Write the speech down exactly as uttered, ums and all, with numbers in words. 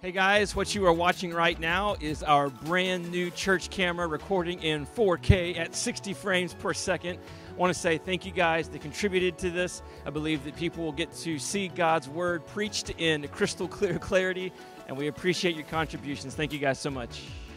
Hey guys, what you are watching right now is our brand new church camera recording in four K at sixty frames per second. I want to say thank you guys that contributed to this. I believe that people will get to see God's word preached in crystal clear clarity, and we appreciate your contributions. Thank you guys so much.